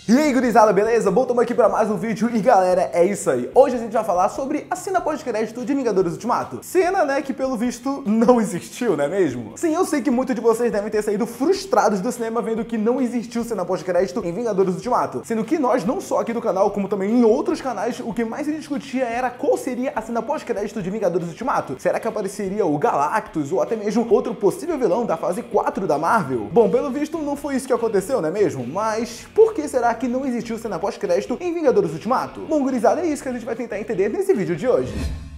E aí, gurizada, beleza? Bom, estamos aqui para mais um vídeo e galera, é isso aí. Hoje a gente vai falar sobre a cena pós-crédito de Vingadores Ultimato. Cena, né, que pelo visto não existiu, não é mesmo? Sim, eu sei que muitos de vocês devem ter saído frustrados do cinema vendo que não existiu cena pós-crédito em Vingadores Ultimato. Sendo que nós, não só aqui do canal, como também em outros canais, o que mais se discutia era qual seria a cena pós-crédito de Vingadores Ultimato. Será que apareceria o Galactus ou até mesmo outro possível vilão da fase 4 da Marvel? Bom, pelo visto não foi isso que aconteceu, não é mesmo? Mas por que será que não existiu cena pós-crédito em Vingadores Ultimato? Bom, gurizada, é isso que a gente vai tentar entender nesse vídeo de hoje.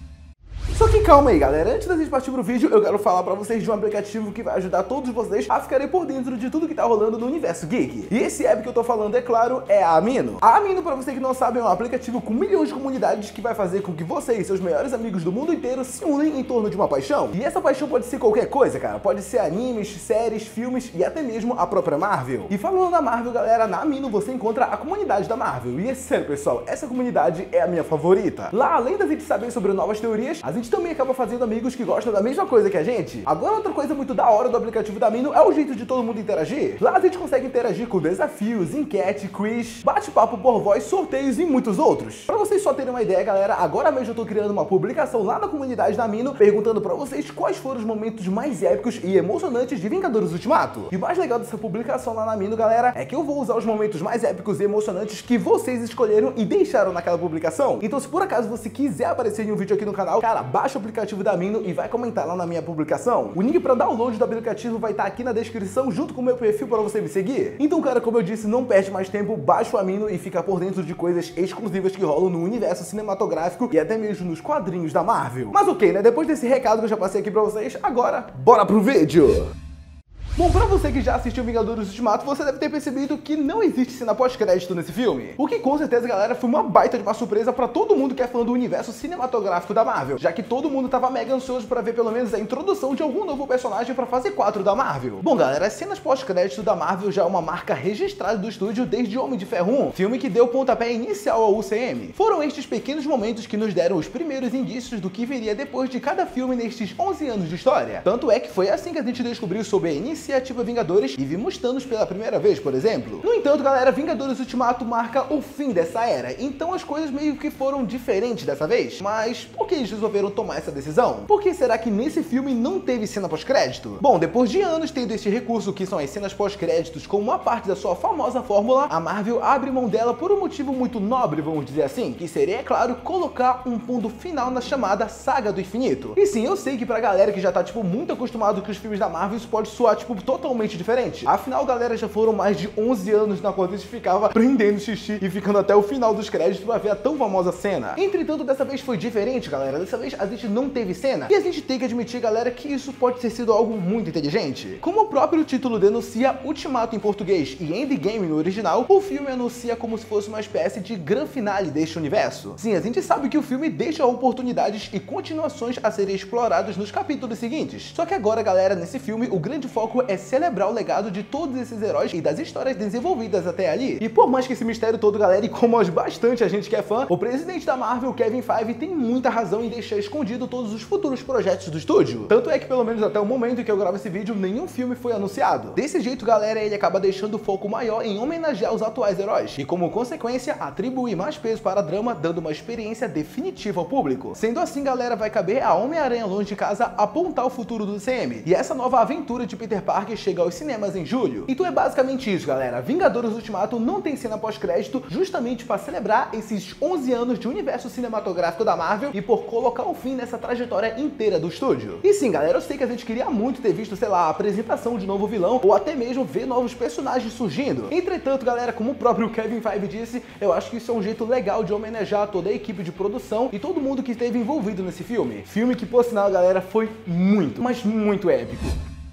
Só que calma aí, galera, antes da gente partir pro vídeo, eu quero falar pra vocês de um aplicativo que vai ajudar todos vocês a ficarem por dentro de tudo que tá rolando no universo geek. E esse app que eu tô falando, é claro, é a Amino. A Amino, pra você que não sabe, é um aplicativo com milhões de comunidades que vai fazer com que você e seus melhores amigos do mundo inteiro se unem em torno de uma paixão. E essa paixão pode ser qualquer coisa, cara. Pode ser animes, séries, filmes e até mesmo a própria Marvel. E falando da Marvel, galera, na Amino você encontra a comunidade da Marvel. E é sério, pessoal, essa comunidade é a minha favorita. Lá, além da gente saber sobre novas teorias, a gente também acaba fazendo amigos que gostam da mesma coisa que a gente. Agora, outra coisa muito da hora do aplicativo da Amino é o jeito de todo mundo interagir. Lá a gente consegue interagir com desafios, enquete, quiz, bate-papo por voz, sorteios e muitos outros. Pra vocês só terem uma ideia, galera, agora mesmo eu tô criando uma publicação lá na comunidade da Amino perguntando pra vocês quais foram os momentos mais épicos e emocionantes de Vingadores Ultimato. E o mais legal dessa publicação lá na Amino, galera, é que eu vou usar os momentos mais épicos e emocionantes que vocês escolheram e deixaram naquela publicação. Então, se por acaso você quiser aparecer em um vídeo aqui no canal, cara, baixa o aplicativo da Amino e vai comentar lá na minha publicação. O link para download do aplicativo vai estar aqui na descrição junto com o meu perfil para você me seguir. Então, cara, como eu disse, não perde mais tempo, baixa o Amino e fica por dentro de coisas exclusivas que rolam no universo cinematográfico e até mesmo nos quadrinhos da Marvel. Mas ok, né? Depois desse recado que eu já passei aqui para vocês, agora bora pro vídeo! Bom, pra você que já assistiu Vingadores Ultimato, você deve ter percebido que não existe cena pós-crédito nesse filme. O que com certeza, galera, foi uma baita de uma surpresa pra todo mundo que é fã do universo cinematográfico da Marvel, já que todo mundo tava mega ansioso pra ver pelo menos a introdução de algum novo personagem pra fase 4 da Marvel. Bom, galera, as cenas pós-crédito da Marvel já é uma marca registrada do estúdio desde Homem de Ferro 1, filme que deu o pontapé inicial ao UCM. Foram estes pequenos momentos que nos deram os primeiros indícios do que viria depois de cada filme nestes 11 anos de história. Tanto é que foi assim que a gente descobriu sobre a iniciativa Vingadores e vimos Thanos pela primeira vez, por exemplo. No entanto, galera, Vingadores Ultimato marca o fim dessa era, então as coisas meio que foram diferentes dessa vez. Mas por que eles resolveram tomar essa decisão? Por que será que nesse filme não teve cena pós-crédito? Bom, depois de anos tendo este recurso que são as cenas pós-créditos como uma parte da sua famosa fórmula, a Marvel abre mão dela por um motivo muito nobre, vamos dizer assim, que seria, é claro, colocar um ponto final na chamada Saga do Infinito. E sim, eu sei que pra galera que já tá, muito acostumado com os filmes da Marvel, isso pode soar, totalmente diferente. Afinal, galera, já foram mais de 11 anos na qual a gente ficava prendendo xixi e ficando até o final dos créditos pra ver a tão famosa cena. Entretanto, dessa vez foi diferente, galera. Dessa vez a gente não teve cena. E a gente tem que admitir, galera, que isso pode ter sido algo muito inteligente. Como o próprio título denuncia, Ultimato em português e Endgame no original, o filme anuncia como se fosse uma espécie de grande finale deste universo. Sim, a gente sabe que o filme deixa oportunidades e continuações a serem exploradas nos capítulos seguintes. Só que agora, galera, nesse filme, o grande foco é celebrar o legado de todos esses heróis e das histórias desenvolvidas até ali. E por mais que esse mistério todo, galera, e como bastante a gente que é fã, o presidente da Marvel, Kevin Feige, tem muita razão em deixar escondido todos os futuros projetos do estúdio. Tanto é que, pelo menos até o momento em que eu gravo esse vídeo, nenhum filme foi anunciado. Desse jeito, galera, ele acaba deixando o foco maior em homenagear os atuais heróis e, como consequência, atribuir mais peso para a drama, dando uma experiência definitiva ao público. Sendo assim, galera, vai caber a Homem-Aranha Longe de Casa apontar o futuro do CM. E essa nova aventura de Peter Parker chega aos cinemas em julho. Então é basicamente isso, galera. Vingadores Ultimato não tem cena pós-crédito justamente para celebrar esses 11 anos de universo cinematográfico da Marvel e por colocar um fim nessa trajetória inteira do estúdio. E sim, galera, eu sei que a gente queria muito ter visto, sei lá, a apresentação de novo vilão ou até mesmo ver novos personagens surgindo. Entretanto, galera, como o próprio Kevin Feige disse, eu acho que isso é um jeito legal de homenagear toda a equipe de produção e todo mundo que esteve envolvido nesse filme. Filme que, por sinal, galera, foi muito, mas muito épico.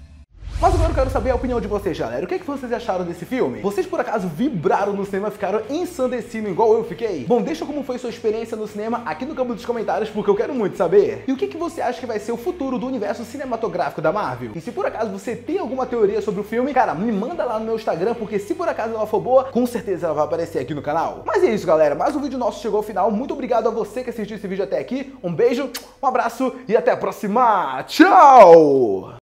Mas agora eu quero saber a opinião de vocês, galera. O que vocês acharam desse filme? Vocês por acaso vibraram no cinema, ficaram ensandecidos igual eu fiquei? Bom, deixa como foi sua experiência no cinema aqui no campo dos comentários, porque eu quero muito saber. E o que você acha que vai ser o futuro do universo cinematográfico da Marvel? E se por acaso você tem alguma teoria sobre o filme, cara, me manda lá no meu Instagram, porque se por acaso ela for boa, com certeza ela vai aparecer aqui no canal. Mas é isso, galera. Mais um vídeo nosso chegou ao final. Muito obrigado a você que assistiu esse vídeo até aqui. Um beijo, um abraço e até a próxima. Tchau!